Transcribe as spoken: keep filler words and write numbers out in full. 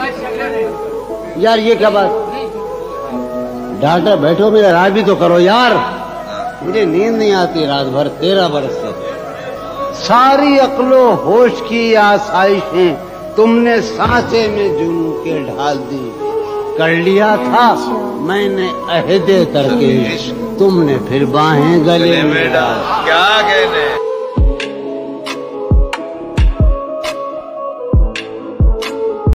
यार ये क्या बात, डॉक्टर बैठो, मेरा इलाज भी तो करो यार। मुझे नींद नहीं आती रात भर, तेरह बरस से। सारी अक्लो होश की आसाइशें तुमने सांसे में जुनू के ढाल दी। कर लिया था मैंने अहदे तरके, तुमने फिर बाहें गले में डाल। क्या कहने।